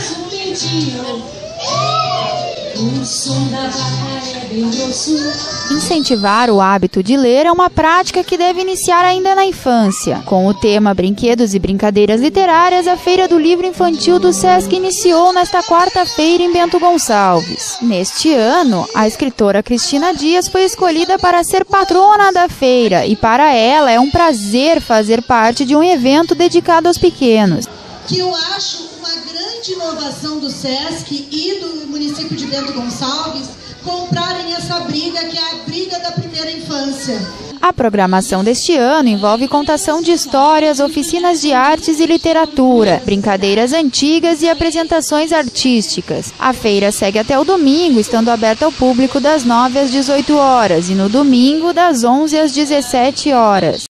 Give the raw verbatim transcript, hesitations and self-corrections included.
O som da vaca é bem grosso. Incentivar o hábito de ler é uma prática que deve iniciar ainda na infância. Com o tema Brinquedos e Brincadeiras Literárias, a Feira do Livro Infantil do Sesc iniciou nesta quarta-feira em Bento Gonçalves. Neste ano, a escritora Cristina Dias foi escolhida para ser patrona da feira e para ela é um prazer fazer parte de um evento dedicado aos pequenos. Que eu acho uma grande inovação do Sesc e do município de Bento Gonçalves comprarem essa briga, que é a briga da primeira infância. A programação deste ano envolve contação de histórias, oficinas de artes e literatura, brincadeiras antigas e apresentações artísticas. A feira segue até o domingo, estando aberta ao público das nove às dezoito horas e no domingo das onze às dezessete horas.